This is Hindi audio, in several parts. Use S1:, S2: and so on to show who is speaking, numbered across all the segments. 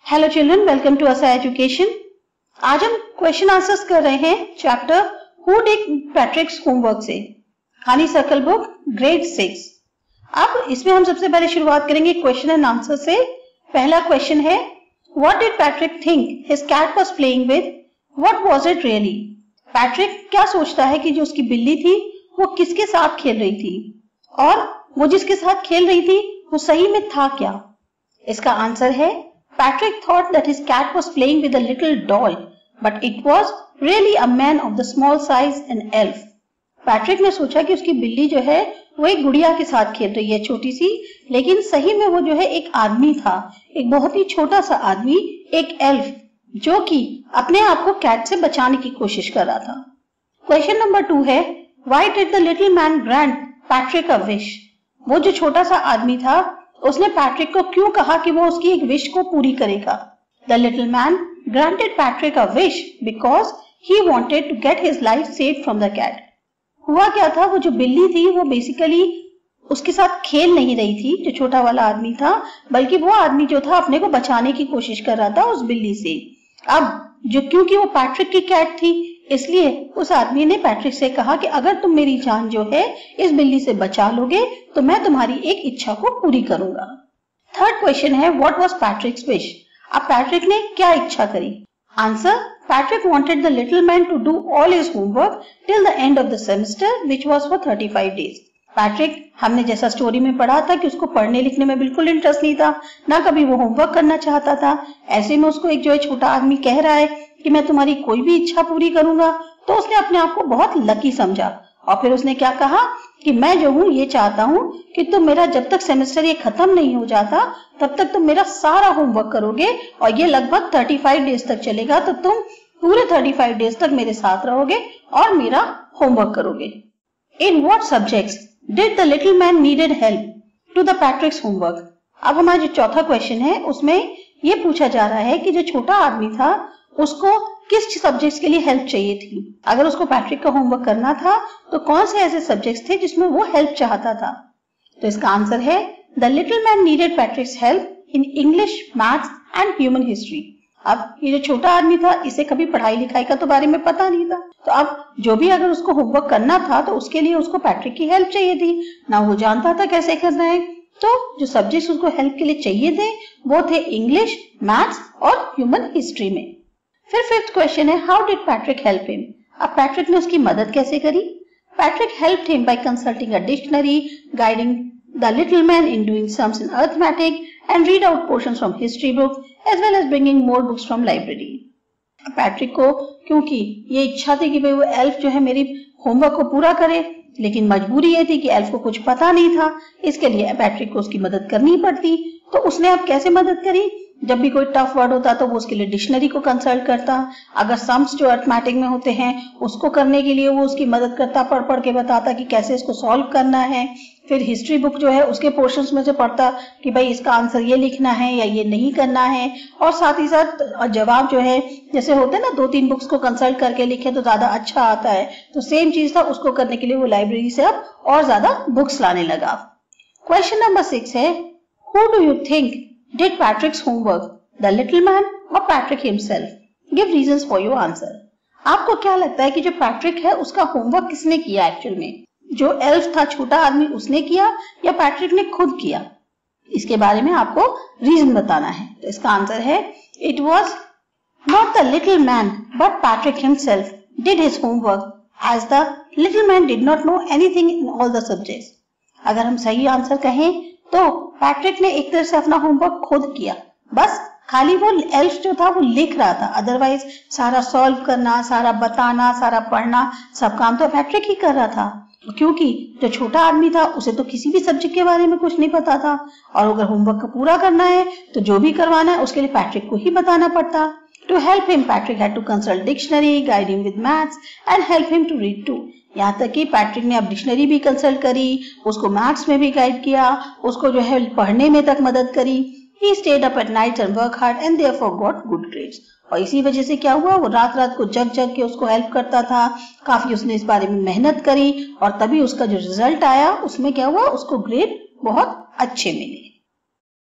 S1: Hello children, welcome to Asa education. आज हम क्वेश्चन आंसर्स कर रहे हैं chapter who did Patrick's homework से, हनीसर्कल बुक ग्रेड 6। अब इसमें हम सबसे पहले शुरुआत करेंगे क्वेश्चन एंड आंसर से। पहला क्वेश्चन है, what did Patrick think his cat was playing with, what was it really? Patrick क्या सोचता है कि जो उसकी बिल्ली थी वो किसके साथ खेल रही थी, और वो जिसके साथ खेल रही थी वो सही में था क्या? इसका आंसर है, Patrick thought that his cat was playing with a little doll, but it was really a man of the small size, an elf. Patrick ने सोचा कि उसकी बिल्ली जो है वो एक गुड़िया के साथ खेल रही है, छोटी सी, लेकिन सही में वो जो है एक आदमी था, एक बहुत ही छोटा सा आदमी, एक एल्फ, जो कि अपने आप को कैट से बचाने की कोशिश कर रहा था। क्वेश्चन नंबर 2 है, Why did the little man grant Patrick a wish? वो जो छोटा सा आदमी था उसने पैट्रिक को क्यों कहा कि वो उसकी एक विश को पूरी करेगा? The little man granted Patrick a wish because he wanted to get his life saved from the cat. हुआ क्या था, वो जो बिल्ली थी वो बेसिकली उसके साथ खेल नहीं रही थी, जो छोटा वाला आदमी था, बल्कि वो आदमी जो था अपने को बचाने की कोशिश कर रहा था उस बिल्ली से। अब जो क्योंकि वो पैट्रिक की कैट थी, इसलिए उस आदमी ने पैट्रिक से कहा कि अगर तुम मेरी जान जो है इस बिल्ली से बचा लोगे तो मैं तुम्हारी एक इच्छा को पूरी करूंगा। थर्ड क्वेश्चन है, व्हाट वाज पैट्रिक्स विश? अब पैट्रिक ने क्या इच्छा करी? Answer, Patrick wanted the little man to do all his homework till the end of the semester which was for 35 days. Patrick, हमने जैसा स्टोरी में पढ़ा था कि उसको पढ़ने लिखने में बिल्कुल इंटरेस्ट नहीं था, ना कभी वो होमवर्क करना चाहता था। ऐसे में उसको एक जो है छोटा आदमी कह रहा है कि मैं तुम्हारी कोई भी इच्छा पूरी करूंगा, तो उसने अपने आप को बहुत लकी समझा और फिर उसने क्या कहा कि मैं जो हूँ ये चाहता हूँ कि तुम मेरा जब तक सेमेस्टर ये खत्म नहीं हो जाता तब तक तुम मेरा सारा होमवर्क करोगे और ये लगभग 35 डेज तक चलेगा, तो तुम पूरे 35 डेज तक मेरे साथ रहोगे और मेरा होमवर्क करोगे। In what subjects did the little man needed help to the Patrick's homework? अब हमारा जो चौथा क्वेश्चन है उसमें ये पूछा जा रहा है कि जो छोटा आदमी था उसको किस सब्जेक्ट्स के लिए हेल्प चाहिए थी। अगर उसको पैट्रिक का होमवर्क करना था तो कौन से ऐसे सब्जेक्ट्स थे जिसमें वो हेल्प चाहता था? तो इसका आंसर है, the little man needed Patrick's help in English, maths and human history. अब ये जो छोटा आदमी था इसे कभी पढ़ाई लिखाई का तो बारे में पता नहीं था, तो अब जो भी अगर उसको होमवर्क करना था तो उसके लिए उसको पैट्रिक की हेल्प चाहिए थी, ना वो जानता था कैसे करना है। तो जो सब्जेक्ट्स उसको हेल्प के लिए चाहिए थे वो थे इंग्लिश, मैथ्स और ह्यूमन हिस्ट्री में। फिर फिफ्थ क्वेश्चन है, how did Patrick help him? अब पैट्रिक ने उसकी मदद कैसे करी? Patrick helped him by consulting a dictionary, guiding the little man in doing sums in arithmetic and read out portions from history book as well as bringing more books from library. Patrick को क्योंकि ये इच्छा थी कि भाई वो एल्फ जो है मेरी होमवर्क को पूरा करे, लेकिन मजबूरी ये थी कि एल्फ को कुछ पता नहीं था, इसके लिए पैट्रिक को उसकी मदद करनी पड़ती। तो उसने अब कैसे मदद करी? जब भी कोई टफ वर्ड होता तो वो उसके लिए डिक्शनरी को कंसल्ट करता, अगर सम्स जो अरिथमेटिक में होते हैं उसको करने के लिए वो उसकी मदद करता, पढ़ पढ़ के बताता कि कैसे इसको सॉल्व करना है। फिर हिस्ट्री बुक जो है उसके पोर्शंस में से पढ़ता कि भाई इसका आंसर ये लिखना है या ये नहीं करना है, और साथ ही साथ जवाब जो है जैसे होते हैं ना 2-3 बुक्स को कंसल्ट करके लिखे तो ज्यादा अच्छा आता है, तो सेम चीज था, उसको करने के लिए वो लाइब्रेरी से अब और ज्यादा बुक्स लाने लगा। क्वेश्चन नंबर 6 है, who do you think did Patrick's homework, the little man और Patrick himself? Give reasons for your answer. आपको क्या लगता है कि जो पैट्रिक है उसका होमवर्क किसने किया एक्चुअल में? जो एल्फ था, छोटा आदमी, उसने किया या पैट्रिक ने खुद किया? इसके बारे में आपको रीजन बताना है। तो इसका आंसर है, it was not the little man but Patrick himself did his homework as the little man did not know anything in all the subjects. अगर हम सही आंसर कहें तो पैट्रिक ने एक तरह से अपना होमवर्क खुद किया, बस खाली वो एल्फ जो था वो लिख रहा था, अदरवाइज सारा सॉल्व करना, सारा बताना, सारा पढ़ना, सब काम तो पैट्रिक ही कर रहा था, क्योंकि जो छोटा आदमी था उसे तो किसी भी सब्जेक्ट के बारे में कुछ नहीं पता था, और अगर होमवर्क को पूरा करना है तो जो भी करवाना है उसके लिए पैट्रिक को ही बताना पड़ता। To help him, Patrick had to consult dictionary, guide him with maths, and help him to read too. यहाँ तक कि पैट्रिक ने अब डिक्शनरी भी कंसल्ट करी, उसको मैथ्स में भी गाइड किया, उसको जो है पढ़ने में तक मदद करी। He stayed up at night and worked hard and therefore got good grades. और इसी वजह से क्या हुआ, वो रात रात को जग जग के उसको हेल्प करता था, काफी उसने इस बारे में मेहनत करी और तभी उसका जो रिजल्ट आया उसमें क्या हुआ, उसको ग्रेड बहुत अच्छे मिले।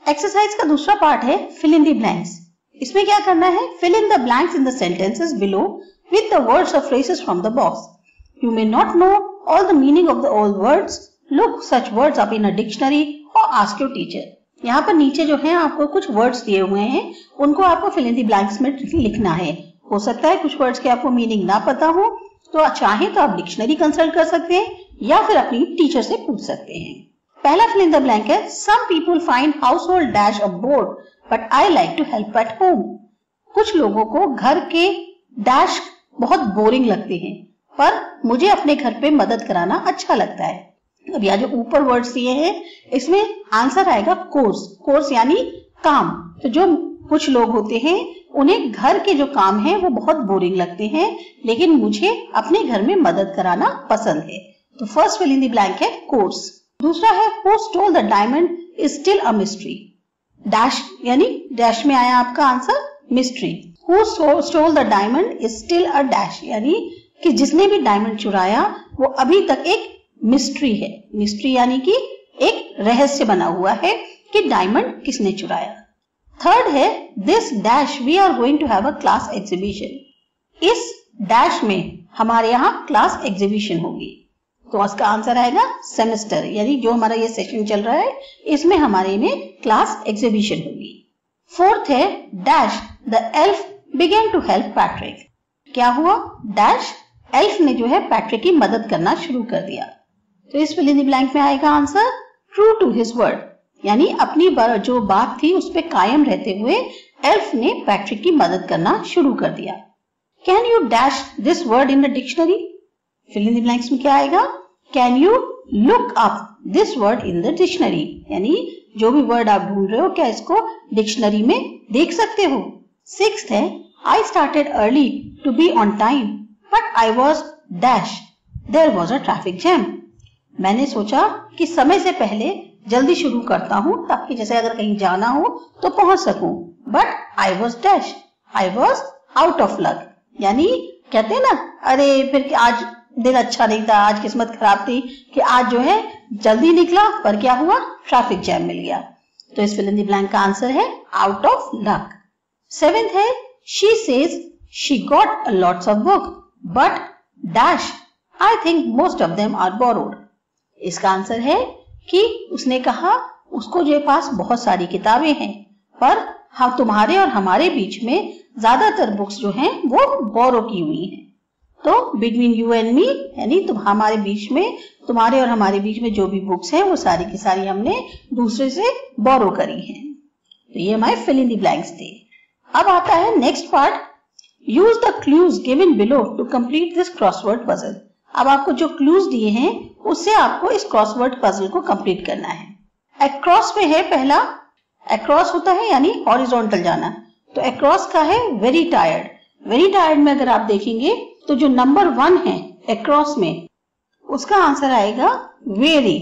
S1: एक्सरसाइज का दूसरा पार्ट है फिल इन द ब्लैंक्स। इसमें क्या करना है? Fill in the blanks in the sentences below with the words or phrases from the box. You may not know all the meaning of the old words. Look such words up in a dictionary or ask your teacher. यहाँ पर नीचे जो है आपको कुछ वर्ड्स दिए हुए हैं, उनको आपको फिल इन द ब्लैंक्स में लिखना है। हो सकता है कुछ वर्ड्स के आपको मीनिंग ना पता हो, तो चाहें तो आप डिक्शनरी कंसल्ट कर सकते हैं या फिर अपनी टीचर से पूछ सकते हैं। पहला फिल इन द ब्लैंक है Some people find household dash a bore, but I like to help at home. कुछ लोगों को घर के डैश बहुत बोरिंग लगते हैं, पर मुझे अपने घर पे मदद कराना अच्छा लगता है। अब यहाँ जो ऊपर वर्ड्स दिए हैं, इसमें आंसर आएगा कोर्स। कोर्स यानी काम। तो जो कुछ लोग होते हैं उन्हें घर के जो काम है वो बहुत बोरिंग लगते हैं, लेकिन मुझे अपने घर में मदद कराना पसंद है। तो first fill in the blank है कोर्स। दूसरा है Who stole the diamond is still a mystery. Dash यानी डैश में आया आपका answer mystery. Who stole the diamond is still a dash, यानी कि जिसने भी डायमंड चुराया वो अभी तक एक मिस्ट्री है। मिस्ट्री यानी कि एक रहस्य बना हुआ है कि डायमंड किसने चुराया। थर्ड है This dash we are going to have a class exhibition. इस डैश में हमारे यहाँ क्लास एग्जीबिशन होगी। तो उसका आंसर आएगा सेमेस्टर, यानी जो हमारा ये सेशन चल रहा है इसमें हमारे में क्लास एग्जीबिशन होगी। फोर्थ है dash the elf began to help Patrik. क्या हुआ? डैश एल्फ ने जो है पैट्रिक की मदद करना शुरू कर दिया। तो इस फिल इन द ब्लैंक में आएगा answer true to his word, यानी अपनी जो बात थी उस पे कायम रहते हुए एल्फ ने पैट्रिक की मदद करना शुरू कर दिया। Can you dash this word in the dictionary? Fill in the blanks में क्या आएगा? Can you look up this word in the dictionary, यानी जो भी वर्ड आप ढूंढ रहे हो क्या इसको डिक्शनरी में देख सकते हो। सिक्स्थ है I started early to be on time, but I was dash. There was a traffic jam. मैंने सोचा कि समय से पहले जल्दी शुरू करता हूँ ताकि जैसे अगर कहीं जाना हो तो पहुंच सकूं। But I was dash. I was out of luck. यानी कहते हैं ना, अरे फिर आज दिन अच्छा नहीं था, आज किस्मत खराब थी कि आज जो है जल्दी निकला पर क्या हुआ? ट्रैफिक जैम मिल गया। तो इस फिल इन द ब्लैंक का आंसर है आउट ऑफ लक। सेवेंथ है She says she got lots of book, but dash, I think most of them are borrowed. इसका आंसर है कि उसने कहा उसको जो पास बहुत सारी किताबें हैं, पर हाँ तुम्हारे और हमारे बीच में ज्यादातर बुक्स जो हैं वो बोरो की हुई हैं। तो बिटवीन यू एंड मी, यानी हमारे बीच में, तुम्हारे और हमारे बीच में जो भी बुक्स हैं वो सारी की सारी हमने दूसरे से बोरो करी हैं। तो ये हमारे फिल इन द ब्लैंक्स थे। अब आता है next part, use the clues given below to complete this crossword puzzle. अब आपको जो क्लूज दिए हैं उससे आपको इस क्रॉसवर्ड पजल को कंप्लीट करना है। अक्रॉस में है पहला, अक्रॉस होता है यानी हॉरिजॉन्टल जाना, तो अक्रॉस का है वेरी टायर्ड। वेरी टायर्ड में अगर आप देखेंगे तो जो नंबर 1 है अक्रॉस में उसका आंसर आएगा वेरी,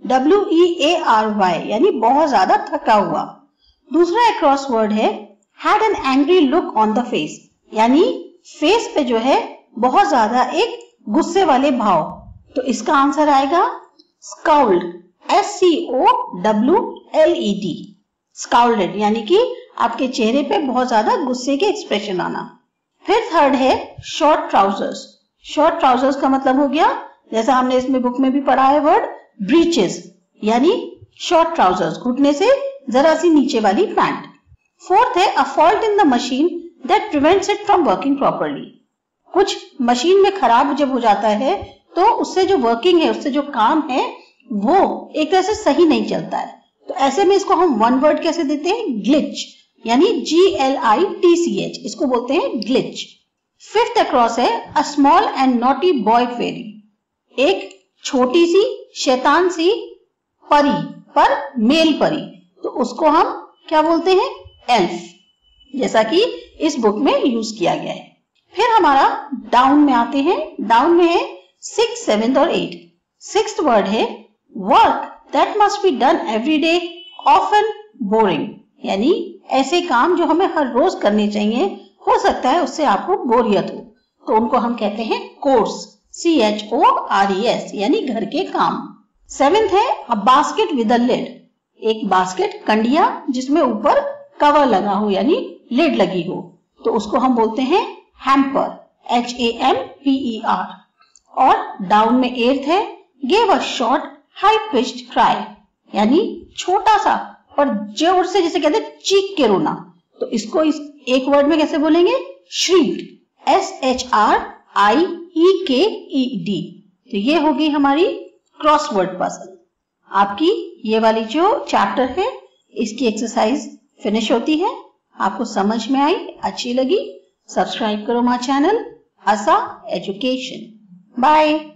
S1: WEARY, यानी बहुत ज्यादा थका हुआ। दूसरा अक्रॉस वर्ड है had an angry look on the face, यानी फेस पे जो है बहुत ज्यादा एक गुस्से वाले भाव। तो इसका आंसर आएगा scowled, SCOWLED, scowled, यानी कि आपके चेहरे पे बहुत ज्यादा गुस्से के एक्सप्रेशन आना। फिर थर्ड है शॉर्ट ट्राउजर्स। शॉर्ट ट्राउजर्स का मतलब हो गया, जैसा हमने इसमें बुक में भी पढ़ा है वर्ड, ब्रीचेस, यानी शॉर्ट ट्राउजर्स, घुटने से जरा सी नीचे वाली पैंट। फोर्थ है a fault in the machine that prevents it from working properly. कुछ मशीन में खराब जब हो जाता है तो उससे जो वर्किंग है, उससे जो काम है वो एक तरह से सही नहीं चलता है। तो ऐसे में इसको हम वन वर्ड कैसे देते हैं? ग्लिच, यानी GLITCH, इसको बोलते हैं ग्लिच। फिफ्थ अक्रॉस है a small and naughty boy fairy, एक छोटी सी शैतान सी परी, पर मेल परी, तो उसको हम क्या बोलते हैं? एल्फ, जैसा कि इस बुक में यूज किया गया है। फिर हमारा डाउन में आते हैं। डाउन में है 6, 7 और 8। सिक्स्थ वर्ड है work that must be done every day often boring, यानी ऐसे काम जो हमें हर रोज करने चाहिए, हो सकता है उससे आपको बोरियत हो, तो उनको हम कहते हैं कोर्स, CHORES, यानी घर के काम। सेवेंथ है a basket with a lid, एक बास्केट कंडिया जिसमें ऊपर कवर लगा हो यानी लिड लगी हो, तो उसको हम बोलते हैं हैम्पर, HAMPER। और डाउन में एर्थ है, gave a short high pitched cry, यानी छोटा सा और जोर से जिसे कहते हैं चीख के रोना, तो इसको इस एक वर्ड में कैसे बोलेंगे? श्रीक्ड, SHRIEKED। तो ये होगी हमारी क्रॉसवर्ड पजल। आपकी ये वाली जो चैप्टर है इसकी एक्सरसाइज फिनिश होती है। आपको समझ में आई, अच्छी लगी, सब्सक्राइब करो my channel Asha education. Bye.